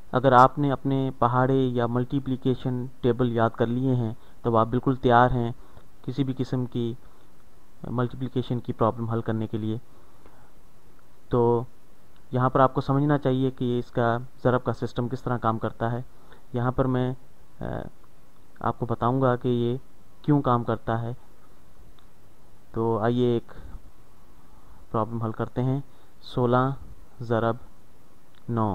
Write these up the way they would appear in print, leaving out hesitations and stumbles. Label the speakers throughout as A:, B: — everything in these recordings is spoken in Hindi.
A: अगर आपने अपने पहाड़े या मल्टीप्लिकेशन टेबल याद कर लिए हैं तो आप बिल्कुल तैयार हैं किसी भी किस्म की मल्टीप्लिकेशन की प्रॉब्लम हल करने के लिए। तो यहाँ पर आपको समझना चाहिए कि इसका ज़रब का सिस्टम किस तरह काम करता है। यहाँ पर मैं आपको बताऊंगा कि ये क्यों काम करता है। तो आइए एक प्रॉब्लम हल करते हैं। 16 ज़रब 9।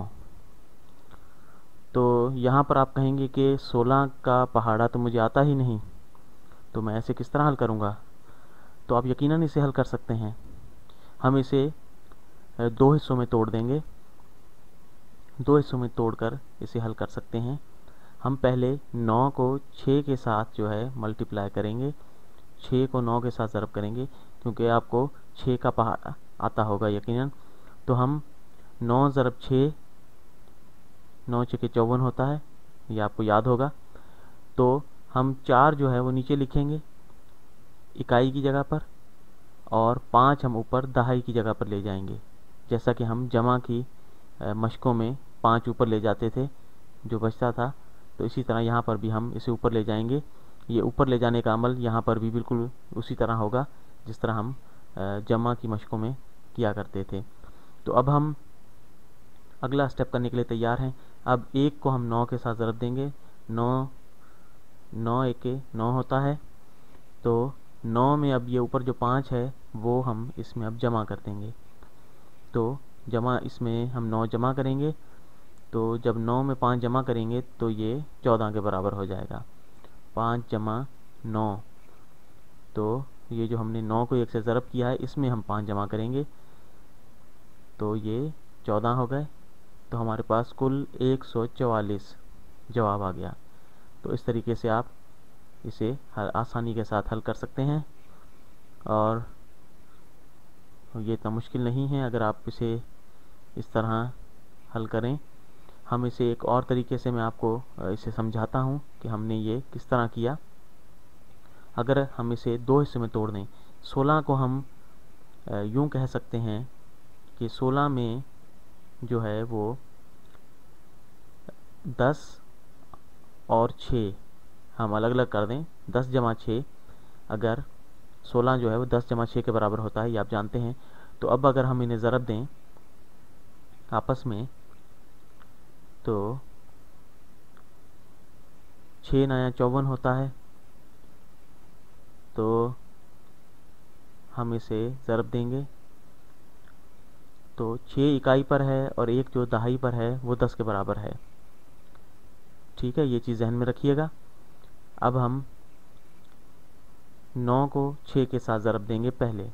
A: तो यहाँ पर आप कहेंगे कि 16 का पहाड़ा तो मुझे आता ही नहीं, तो मैं ऐसे किस तरह हल करूँगा। तो आप यकीनन इसे हल कर सकते हैं। हम इसे दो हिस्सों में तोड़ देंगे, दो हिस्सों में तोड़कर इसे हल कर सकते हैं। हम पहले 9 को 6 के साथ जो है मल्टीप्लाई करेंगे, 6 को 9 के साथ ज़रब करेंगे, क्योंकि आपको 6 का पहाड़ा आता होगा यकीनन। तो हम 9 ज़रब 6, 9 6 54 होता है, ये आपको याद होगा। तो हम 4 जो है वो नीचे लिखेंगे इकाई की जगह पर, और 5 हम ऊपर दहाई की जगह पर ले जाएंगे, जैसा कि हम जमा की मशकों में 5 ऊपर ले जाते थे जो बचता था। तो इसी तरह यहाँ पर भी हम इसे ऊपर ले जाएंगे। ये ऊपर ले जाने का अमल यहाँ पर भी बिल्कुल उसी तरह होगा जिस तरह हम जमा की मशकों में किया करते थे। तो अब हम अगला स्टेप करने के लिए तैयार हैं। अब 1 को हम 9 के साथ ज़रब देंगे। 9 9 1 9 होता है। तो 9 में अब ये ऊपर जो 5 है वो हम इसमें अब जमा कर देंगे। तो जमा इसमें हम 9 जमा करेंगे। तो जब 9 में 5 जमा करेंगे तो ये 14 के बराबर हो जाएगा। 5 जमा 9, तो ये जो हमने 9 को 1 से ज़रब किया है इसमें हम 5 जमा करेंगे, तो ये 14 हो गए। तो हमारे पास कुल 144 जवाब आ गया। तो इस तरीके से आप इसे आसानी के साथ हल कर सकते हैं, और ये इतना मुश्किल नहीं है अगर आप इसे इस तरह हल करें। हम इसे एक और तरीके से मैं आपको इसे समझाता हूँ कि हमने ये किस तरह किया। अगर हम इसे दो हिस्से में तोड़ दें, 16 को हम यूँ कह सकते हैं कि 16 में जो है वो 10 और 6 हम अलग अलग कर दें। 10 जमा 6, अगर 16 जो है वो 10 जमा 6 के बराबर होता है, ये आप जानते हैं। तो अब अगर हम इन्हें ज़रब दें आपस में, तो 6 9 54 होता है। तो हम इसे ज़रब देंगे, तो 6 इकाई पर है और 1 जो दहाई पर है वो 10 के बराबर है। ठीक है, ये चीज़ ज़हन में रखिएगा। अब हम 9 को 6 के साथ ज़रब देंगे पहले।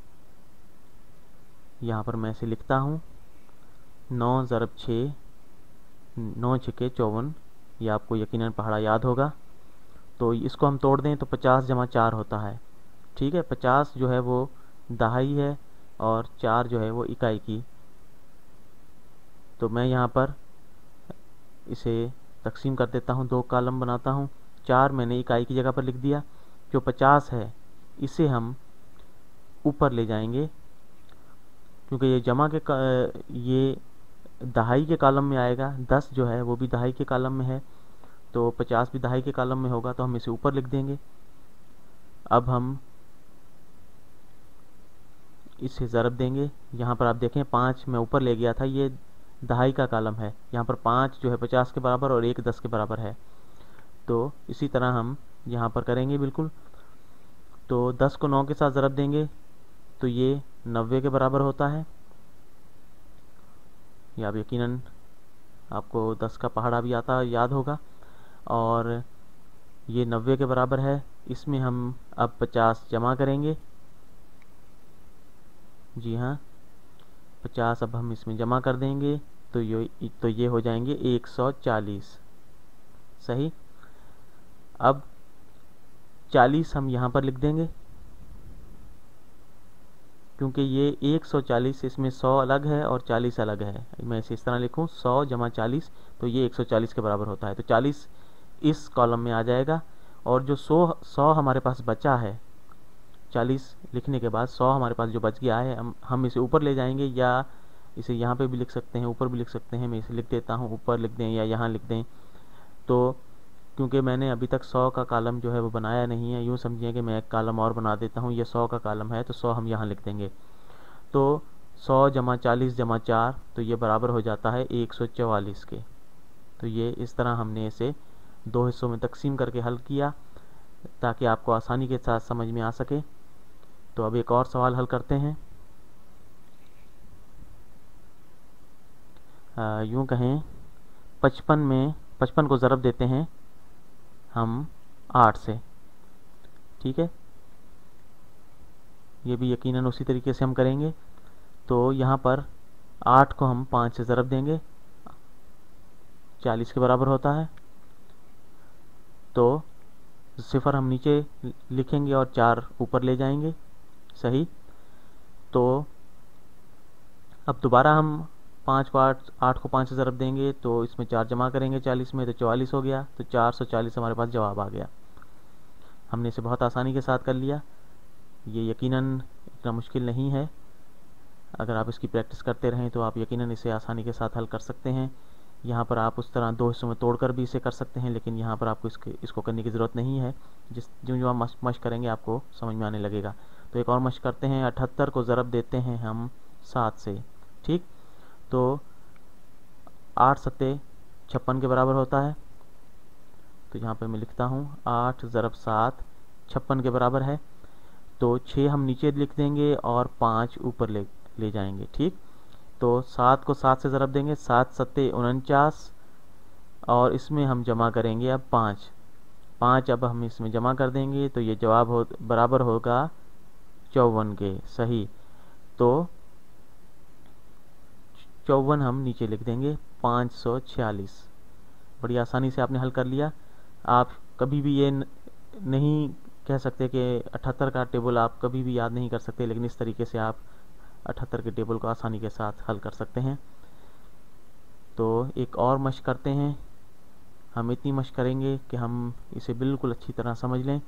A: यहाँ पर मैं इसे लिखता हूँ, 9 ज़रब 6, 9 6 54, ये आपको यकीनन पहाड़ा याद होगा। तो इसको हम तोड़ दें तो 50 जमा 4 होता है। ठीक है, 50 जो है वो दहाई है और 4 जो है वो इकाई की। तो मैं यहाँ पर इसे तकसीम कर देता हूँ, 2 कॉलम बनाता हूँ। 4 मैंने इकाई की जगह पर लिख दिया। जो 50 है इसे हम ऊपर ले जाएंगे, क्योंकि ये जमा के ये दहाई के कॉलम में आएगा। 10 जो है वो भी दहाई के कॉलम में है, तो 50 भी दहाई के कॉलम में होगा, तो हम इसे ऊपर लिख देंगे। अब हम इसे ज़रब देंगे। यहाँ पर आप देखें 5 मैं ऊपर ले गया था, ये दहाई का कॉलम है। यहाँ पर 5 जो है 50 के बराबर और 1 10 के बराबर है। तो इसी तरह हम यहाँ पर करेंगे बिल्कुल। तो 10 को 9 के साथ ज़रब देंगे तो ये 90 के बराबर होता है। ये आप यकीनन आपको 10 का पहाड़ा भी आता याद होगा, और ये 90 के बराबर है। इसमें हम अब 50 जमा करेंगे। जी हाँ, 50 अब हम इसमें जमा कर देंगे, तो ये हो जाएंगे 140। सही। अब 40 हम यहाँ पर लिख देंगे, क्योंकि ये 140, इसमें 100 अलग है और 40 अलग है। मैं इसे इस तरह लिखूँ, 100 जमा 40, तो ये 140 के बराबर होता है। तो 40 इस कॉलम में आ जाएगा, और जो 100 हमारे पास बचा है, 40 लिखने के बाद 100 हमारे पास जो बच गया है, हम इसे ऊपर ले जाएंगे, या इसे यहाँ पे भी लिख सकते हैं, ऊपर भी लिख सकते हैं। मैं इसे लिख देता हूँ, ऊपर लिख दें या यहाँ लिख दें। तो क्योंकि मैंने अभी तक 100 का कॉलम जो है वो बनाया नहीं है, यूँ समझिए कि मैं एक कॉलम और बना देता हूँ। ये 100 का कॉलम है तो 100 हम यहाँ लिख देंगे। तो 100 जमा 40 जमा 4 तो ये बराबर हो जाता है 144 के। तो ये इस तरह हमने इसे दो हिस्सों में तकसीम करके हल किया ताकि आपको आसानी के साथ समझ में आ सके। तो अब एक और सवाल हल करते हैं। यूँ कहें 55 को ज़रब देते हैं हम 8 से, ठीक है। ये भी यकीनन उसी तरीके से हम करेंगे। तो यहाँ पर 8 को हम 5 से ज़रब देंगे, 40 के बराबर होता है। तो सिफर हम नीचे लिखेंगे और 4 ऊपर ले जाएंगे, सही। तो अब दोबारा हम 8 को 5 से ज़रब देंगे तो इसमें 4 जमा करेंगे 40 में, तो 44 हो गया। तो 440 हमारे पास जवाब आ गया। हमने इसे बहुत आसानी के साथ कर लिया। ये यकीनन इतना मुश्किल नहीं है। अगर आप इसकी प्रैक्टिस करते रहें तो आप यकीनन इसे आसानी के साथ हल कर सकते हैं। यहाँ पर आप उस तरह दो हिस्सों में तोड़कर भी इसे कर सकते हैं, लेकिन यहाँ पर आपको इसको करने की ज़रूरत नहीं है। जो आप मश्क करेंगे आपको समझ में आने लगेगा। तो एक और मश्क करते हैं। 78 को ज़रब देते हैं हम 7 से, ठीक। तो 8 सत्ते 56 के बराबर होता है। तो यहाँ पर मैं लिखता हूँ 8 ज़रब 7 56 के बराबर है। तो 6 हम नीचे लिख देंगे और 5 ऊपर ले जाएंगे, ठीक। तो 7 को 7 से ज़रब देंगे, 7 सत्ते 49 और इसमें हम जमा करेंगे अब 5 अब हम इसमें जमा कर देंगे तो ये जवाब बराबर होगा 54 के, सही। तो 54 हम नीचे लिख देंगे 546। बड़ी आसानी से आपने हल कर लिया। आप कभी भी ये नहीं कह सकते कि 78 का टेबल आप कभी भी याद नहीं कर सकते, लेकिन इस तरीके से आप 78 के टेबल को आसानी के साथ हल कर सकते हैं। तो एक और मश्क करते हैं। हम इतनी मश्क करेंगे कि हम इसे बिल्कुल अच्छी तरह समझ लें।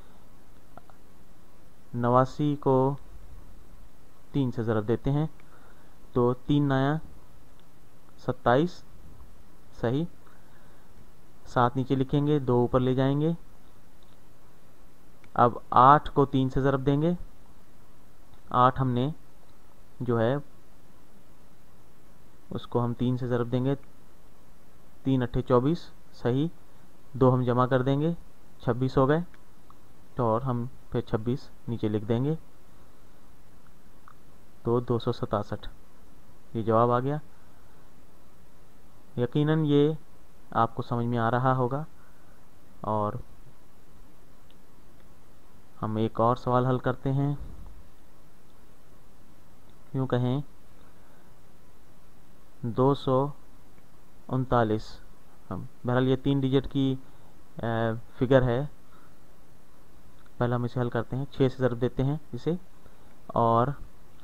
A: 89 को 3 से ज़रब देते हैं तो 3 नया 27, सही। 7 नीचे लिखेंगे, 2 ऊपर ले जाएंगे। अब 8 को 3 से ज़रब देंगे। 8 हमने जो है उसको हम 3 से ज़रब देंगे, 3 अट्ठे 24, सही। 2 हम जमा कर देंगे, 26 हो गए। तो और हम फिर 26 नीचे लिख देंगे तो 267 ये जवाब आ गया। यकीनन ये आपको समझ में आ रहा होगा। और हम एक और सवाल हल करते हैं। यूँ कहें 239, हम बहरहाल ये 3 डिजिट की फिगर है। पहले हम इसे हल करते हैं, 6 से ज़रब देते हैं इसे। और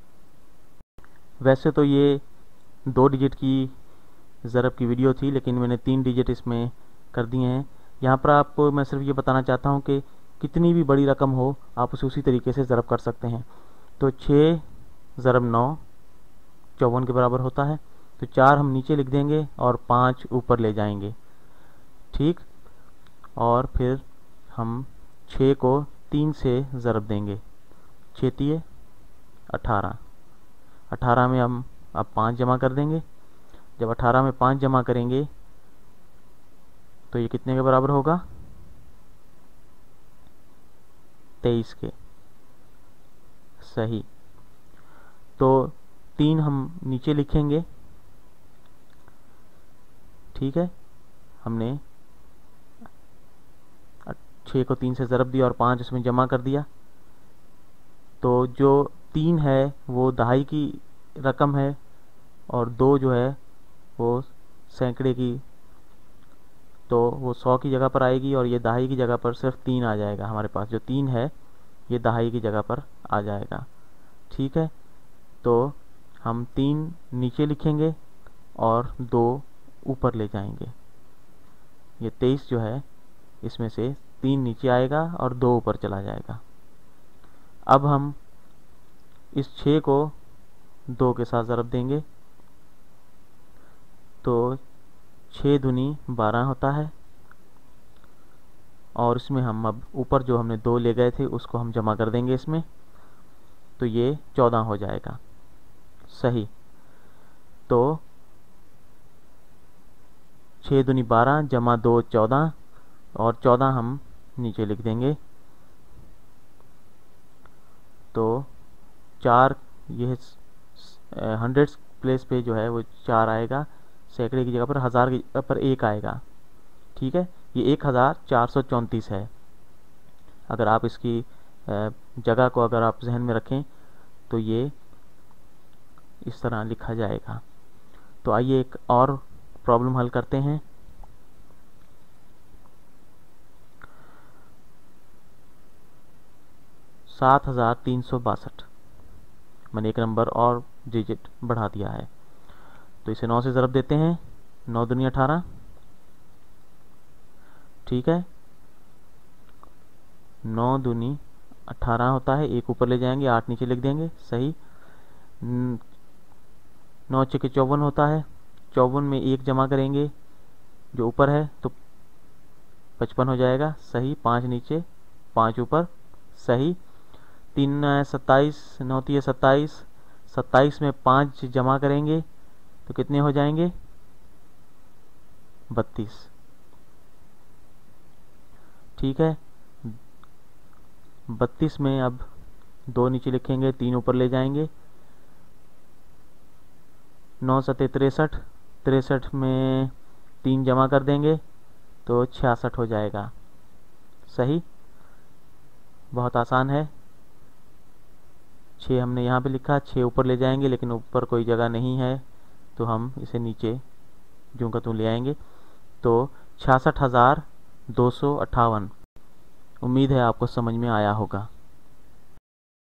A: वैसे तो ये 2 डिजिट की ज़रब की वीडियो थी, लेकिन मैंने 3 डिजिट इसमें कर दिए हैं। यहाँ पर आपको मैं सिर्फ ये बताना चाहता हूँ कि कितनी भी बड़ी रकम हो आप उसे उसी तरीके से ज़रब कर सकते हैं। तो 6 ज़रब 9 54 के बराबर होता है। तो 4 हम नीचे लिख देंगे और 5 ऊपर ले जाएंगे, ठीक। और फिर हम 6 को 3 से ज़रब देंगे, 6 तिये 18 में हम अब 5 जमा कर देंगे। जब 18 में 5 जमा करेंगे तो ये कितने के बराबर होगा, 23 के, सही। तो 3 हम नीचे लिखेंगे, ठीक है। हमने 6 को 3 से ज़रब दिया और 5 उसमें जमा कर दिया। तो जो 3 है वो दहाई की रकम है और 2 जो है वो सैकड़े की, तो वो 100 की जगह पर आएगी और ये दहाई की जगह पर सिर्फ 3 आ जाएगा। हमारे पास जो 3 है ये दहाई की जगह पर आ जाएगा, ठीक है। तो हम 3 नीचे लिखेंगे और 2 ऊपर ले जाएंगे। ये 23 जो है इसमें से 3 नीचे आएगा और 2 ऊपर चला जाएगा। अब हम इस 6 को 2 के साथ ज़रब देंगे तो 6 दूनी 12 होता है, और इसमें हम अब ऊपर जो हमने 2 ले गए थे उसको हम जमा कर देंगे इसमें, तो ये 14 हो जाएगा। सही। तो 6 दूनी 12 जमा 2 14, और 14 हम नीचे लिख देंगे। तो 4, ये 100 प्लेस पे जो है वो 4 आएगा, सैकड़े की जगह पर 1000 की जगह पर 1 आएगा। ठीक है, ये 1434 है। अगर आप इसकी जगह को अगर आप जहन में रखें तो ये इस तरह लिखा जाएगा। तो आइए एक और प्रॉब्लम हल करते हैं। सात 7362, मैंने एक नंबर और डिजिट बढ़ा दिया है। तो इसे 9 से ज़रब देते हैं, 9 दूनी 18। ठीक है, 9 दूनी 18 होता है, एक ऊपर ले जाएंगे, 8 नीचे लिख देंगे। सही। 9 छके 54 होता है, 54 में 1 जमा करेंगे जो ऊपर है तो 55 हो जाएगा। सही। 5 नीचे 5 ऊपर। सही। 3 27, 9 3 27, 27 में 5 जमा करेंगे तो कितने हो जाएंगे? 32। ठीक है, 32 में अब 2 नीचे लिखेंगे, 3 ऊपर ले जाएंगे। 9 7 63, 63 में 3 जमा कर देंगे तो 66 हो जाएगा। सही। बहुत आसान है। 6 हमने यहाँ पे लिखा, 6 ऊपर ले जाएंगे, लेकिन ऊपर कोई जगह नहीं है तो हम इसे नीचे यूँ का त्यों ले आएंगे। तो 66,258। उम्मीद है आपको समझ में आया होगा।